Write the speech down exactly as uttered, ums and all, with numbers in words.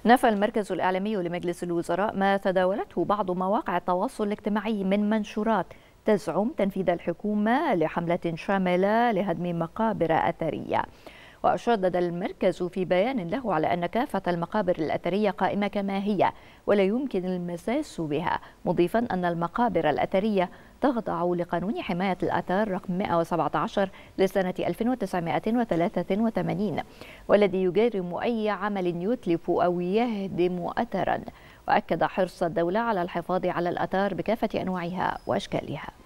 نفى المركز الإعلامي لمجلس الوزراء ما تداولته بعض مواقع التواصل الاجتماعي من منشورات تزعم تنفيذ الحكومة لحملة شاملة لهدم مقابر أثرية. وشدد المركز في بيان له على أن كافة المقابر الأثرية قائمة كما هي ولا يمكن المساس بها، مضيفا أن المقابر الأثرية تخضع لقانون حماية الآثار رقم مئة وسبعة عشر لسنة ألف وتسعمئة وثلاثة وثمانين، والذي يجرم أي عمل يتلف أو يهدم أثرا. وأكد حرص الدولة على الحفاظ على الآثار بكافة أنواعها وأشكالها.